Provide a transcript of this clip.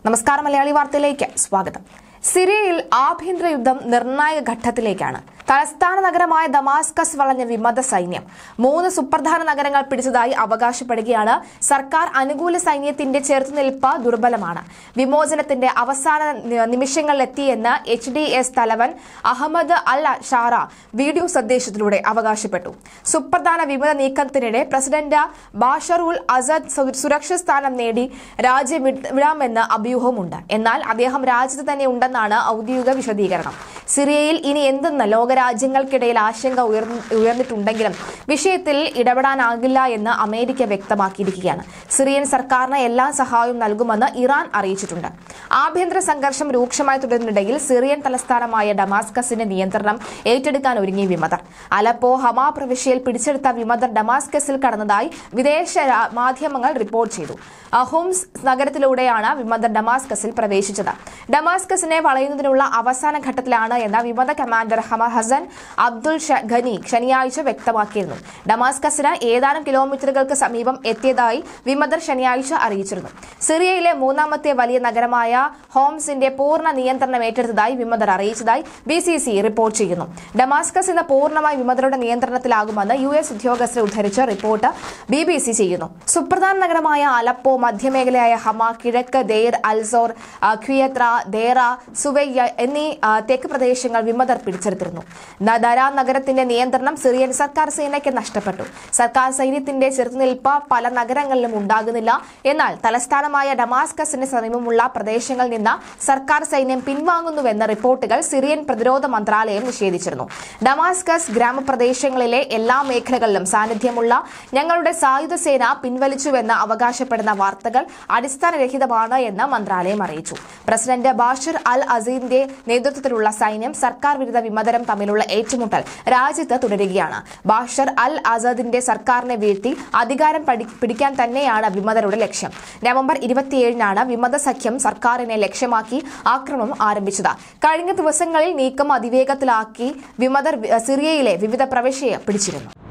നമസ്കാരം മലയാളി വാർത്തയിലേക്ക് സ്വാഗതം. സിറിയയിൽ ആഭ്യന്തര യുദ്ധം നിർണായക ഘട്ടത്തിലേക്കാണ്. തലസ്ഥാന നഗരമായ ദമാസ്കസ് വളഞ്ഞ വിമത സൈന്യം 3 സുപ്രധാന നഗരങ്ങൾ പിടിച്ചതായി അവകാശപ്പെടുകയാണ്. സർക്കാർ അനുകൂല സൈന്യത്തിന്റെ ചെറുത്തുനിൽപ്പ് ദുർബലമാണ്. വിമോചനത്തിന്റെ അവസാന നിമിഷങ്ങളിലെത്തിയെന്ന് HDS തലവൻ അഹമ്മദ് അൽ ഷാറ വീഡിയോ സന്ദേശത്തിലൂടെ അവകാശപ്പെട്ടു. സുപ്രധാന വിമത നീക്കത്തിനിടെ പ്രസിഡന്റ് ബാഷർ ഉൽ അസദ് സുരക്ഷിത സ്ഥാനം നേടി രാജ്യം വിടാമെന്ന് അഭ്യൂഹമുണ്ട്. എന്നാൽ അദ്ദേഹം രാജ്യത്ത് തന്നെ ഉണ്ടെന്നാണ് ഔദ്യോഗിക വിശദീകരണം. സിറിയയിൽ ഇനി എന്തെന്ന് ലോകരാജ്യങ്ങൾക്കിടയിൽ ആശങ്ക ഉയർന്നിട്ടുണ്ടെങ്കിലും വിഷയത്തിൽ ഇടപെടാനാകില്ല എന്ന് അമേരിക്ക വ്യക്തമാക്കിയിരിക്കുകയാണ്. സിറിയൻ സർക്കാരിന് എല്ലാ സഹായവും നൽകുമെന്ന് ഇറാൻ അറിയിച്ചിട്ടുണ്ട്. ആഭ്യന്തര സംഘർഷം രൂക്ഷമായി തുടരുന്നിടയിൽ സിറിയൻ തലസ്ഥാനമായ ഡമാസ്കസിന്റെ നിയന്ത്രണം ഏറ്റെടുക്കാൻ ഒരുങ്ങി വിമതർ. അലപ്പോ ഹമാ പ്രവിശ്യയിൽ പിടിച്ചെടുത്ത വിമതർ ഡമാസ്കസിൽ കടന്നതായി വിദേശ മാധ്യമങ്ങൾ റിപ്പോർട്ട് ചെയ്തു. ഹുംസ് നഗരത്തിലൂടെയാണ് വിമതർ ഡമാസ്കസിൽ പ്രവേശിച്ചത്. ഡമാസ്കസിനെ വളയുന്നതിനുള്ള അവസാന ഘട്ടത്തിലാണ് എന്ന വിമത കമാൻഡർ ഹസൻ അബ്ദുൽ ഖനി ശനിയാഴ്ച വ്യക്തമാക്കിയിരുന്നു. ഡമാസ്കസിന് ഏതാനും കിലോമീറ്ററുകൾക്ക് സമീപം എത്തിയതായി വിമതർ ശനിയാഴ്ച അറിയിച്ചിരുന്നു. സിറിയയിലെ 3ാമത്തെ വലിയ നഗരമായ ഹോംസിന്റെ പൂർണ്ണ നിയന്ത്രണം ഏറ്റെടുത്തതായി വിമതർ അറിയിച്ചതായി BCC റിപ്പോർട്ട് ചെയ്യുന്നു. ഡമാസ്കസ് ഇന്ന് പൂർണ്ണമായി വിമതരുടെ നിയന്ത്രണത്തിലാകുമെന്ന് US ഉദ്യോഗസ്ഥരെ ഉദ്ധരിച്ച് റിപ്പോർട്ട് BBC ചെയ്യുന്നു. സുപ്രധാന നഗരമായ അലപ്പോ, മധ്യമേഖലയായ ഹമ, കിഴക്ക് ദെയർ അൽസോർ, ഖ്വിയത്ര, ദേറ, സുവയ്യ എന്നീ തെക്ക് പ്രദേശങ്ങൾ വിമതർ പിടിച്ചെടുത്തിരുന്നു. ദരാ നഗരത്തിന്റെ നിയന്ത്രണം സിറിയൻ സർക്കാർ സേനയ്ക്ക് നഷ്ടപ്പെട്ടു. സർക്കാർ സൈന്യത്തിന്റെ ചെറുത്തുനിൽപ്പ് പല നഗരങ്ങളിലും ഉണ്ടാകുന്നില്ല. എന്നാൽ തലസ്ഥാനമായ ഡമാസ്കസിന് സമീപമുള്ള പ്രദേശങ്ങളിൽ നിന്ന് സർക്കാർ സൈന്യം പിൻവാങ്ങുന്നുവെന്ന റിപ്പോർട്ടുകൾ സിറിയൻ പ്രതിരോധ മന്ത്രാലയം നിഷേധിച്ചിരുന്നു. ഡമാസ്കസ് ഗ്രാമപ്രദേശങ്ങളിലെ എല്ലാ മേഖലകളിലും സാന്നിധ്യമുള്ള ഞങ്ങളുടെ സായുധ സേന പിൻവലിച്ചുവെന്ന് അവകാശപ്പെടുന്ന വാർത്തകൾ അടിസ്ഥാനരഹിതമാണ് എന്ന് മന്ത്രാലയം അറിയിച്ചു. പ്രസിഡന്റ് ബാഷർ അൽ അസദിന്റെ നേതൃത്വത്തിലുള്ള സൈന്യം സർക്കാർ വിരുദ്ധ വിമതരും തമ്മിലുള്ള ഏറ്റുമുട്ടൽ രാജ്യത്ത് തുടരുകയാണ്. ബാഷർ അൽ അസദിന്റെ സർക്കാരിനെ വീഴ്ത്തി അധികാരം പിടിക്കാൻ തന്നെയാണ് വിമതരുടെ ലക്ഷ്യം. നവംബർ 27-നാണ് വിമത സഖ്യം സർക്കാരിനെ ലക്ഷ്യമാക്കി ആക്രമണം ആരംഭിച്ചത്. കഴിഞ്ഞ ദിവസങ്ങളിൽ നീക്കം അതിവേഗത്തിലാക്കി വിമതർ സിറിയയിലെ വിവിധ പ്രവിശ്യയെ പിടിച്ചിരുന്നു.